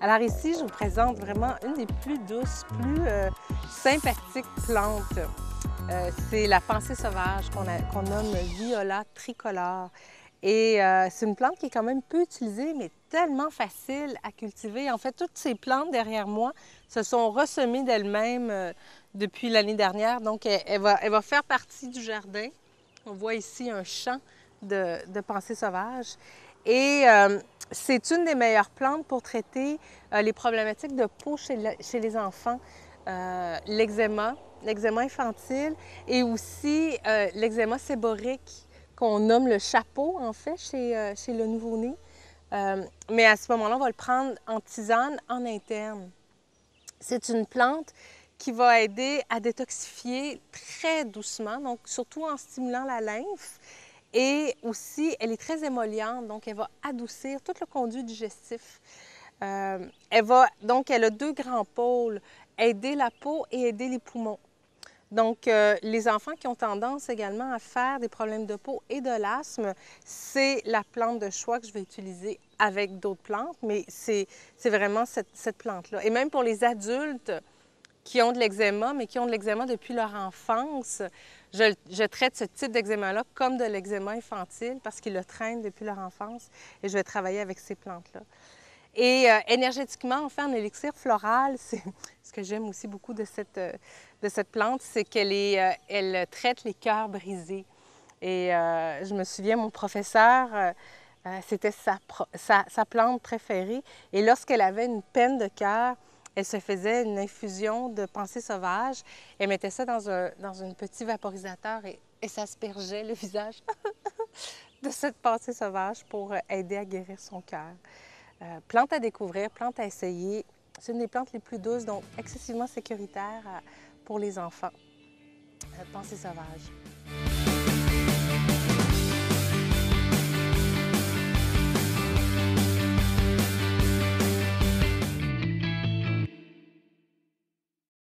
Alors ici, je vous présente vraiment une des plus douces, plus sympathiques plantes. C'est la pensée sauvage qu'on nomme Viola tricolore. Et c'est une plante qui est quand même peu utilisée, mais tellement facile à cultiver. En fait, toutes ces plantes derrière moi se sont ressemées d'elles-mêmes depuis l'année dernière. Donc, elle va faire partie du jardin. On voit ici un champ de pensée sauvage. Et c'est une des meilleures plantes pour traiter les problématiques de peau chez les enfants, l'eczéma infantile et aussi l'eczéma séborique qu'on nomme le chapeau en fait chez le nouveau-né. Mais à ce moment-là, on va le prendre en tisane en interne. C'est une plante qui va aider à détoxifier très doucement, donc surtout en stimulant la lymphe. Et aussi, elle est très émolliente, donc elle va adoucir tout le conduit digestif. Elle a deux grands pôles, aider la peau et aider les poumons. Donc, les enfants qui ont tendance également à faire des problèmes de peau et de l'asthme, c'est la plante de choix que je vais utiliser avec d'autres plantes, mais c'est vraiment cette plante-là. Et même pour les adultes qui ont de l'eczéma, mais qui ont de l'eczéma depuis leur enfance, je traite ce type d'eczéma-là comme de l'eczéma infantile parce qu'ils le traînent depuis leur enfance et je vais travailler avec ces plantes-là. Et énergétiquement, en fait, en élixir floral, c'est ce que j'aime aussi beaucoup de cette plante, c'est elle traite les cœurs brisés. Et je me souviens, mon professeur, c'était sa plante préférée. Et lorsqu'elle avait une peine de cœur, elle se faisait une infusion de pensée sauvage. Elle mettait ça dans un petit vaporisateur et s'aspergeait le visage de cette pensée sauvage pour aider à guérir son cœur. Plante à découvrir, plante à essayer. C'est une des plantes les plus douces, donc excessivement sécuritaire pour les enfants. Pensée sauvage.